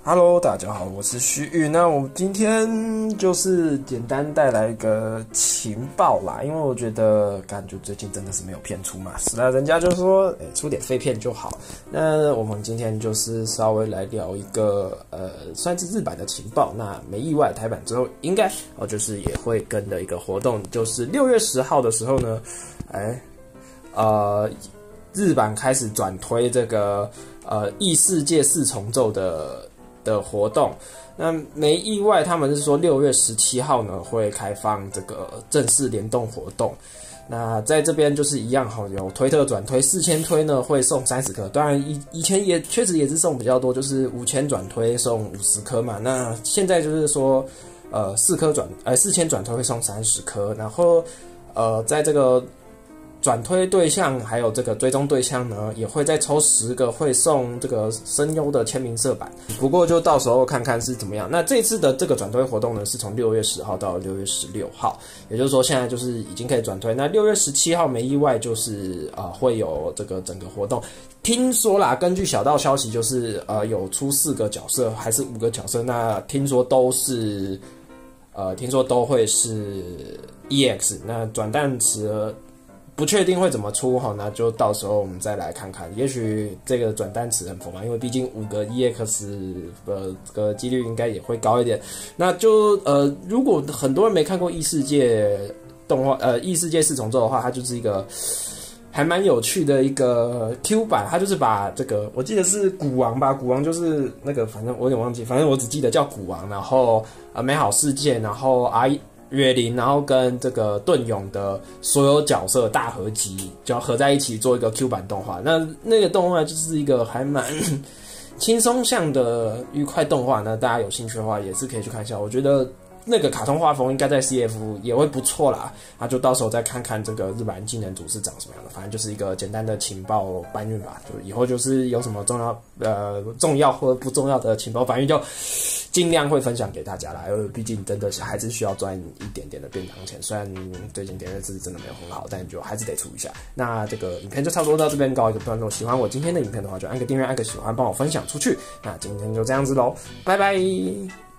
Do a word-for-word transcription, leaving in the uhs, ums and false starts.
Hello， 大家好，我是徐宇。那我今天就是简单带来一个情报啦，因为我觉得感觉最近真的是没有片出嘛，是啦，人家就说，哎、欸，出点废片就好。那我们今天就是稍微来聊一个呃，算是日版的情报。那没意外，台版之后应该哦，就是也会跟的一个活动，就是六月十号的时候呢，哎、欸，呃，日版开始转推这个呃异世界四重奏的。的活动，那没意外，他们是说六月十七号呢会开放这个正式联动活动。那在这边就是一样哈，有推特转推四千推呢会送三十颗，当然以以前也确实也是送比较多，就是五千转推送五十颗嘛。那现在就是说，呃，四颗转呃四千转推会送三十颗，然后呃在这个转推对象还有这个追踪对象呢，也会再抽十个，会送这个声优的签名色板。不过就到时候看看是怎么样。那这次的这个转推活动呢，是从六月十号到六月十六号，也就是说现在就是已经可以转推。那六月十七号没意外就是呃会有这个整个活动。听说啦，根据小道消息，就是呃有出四个角色还是五个角色，那听说都是呃听说都会是 E X。那转蛋池。不确定会怎么出哈，那就到时候我们再来看看。也许这个转单词很佛嘛，因为毕竟五个 E X 的这个几率应该也会高一点。那就呃，如果很多人没看过异世界动画，呃，异世界四重奏的话，它就是一个还蛮有趣的一个 Q 版。它就是把这个，我记得是古王吧，古王就是那个，反正我有点忘记，反正我只记得叫古王，然后呃美好世界，然后 R。月灵，然后跟这个盾勇的所有角色大合集，就要合在一起做一个 Q 版动画。那那个动画就是一个还蛮轻松向的愉快动画。那大家有兴趣的话，也是可以去看一下。我觉得那个卡通画风应该在 C F 也会不错啦。那就到时候再看看这个日版技能组是长什么样的。反正就是一个简单的情报搬运吧。就以后就是有什么重要呃重要或不重要的情报搬运就。尽量会分享给大家啦，因为毕竟真的是还是需要赚一点点的便当钱。虽然最近点阅是真的没有很好，但就还是得出一下。那这个影片就差不多到这边告一个段落。喜欢我今天的影片的话，就按个订阅，按个喜欢，帮我分享出去。那今天就这样子喽，拜拜。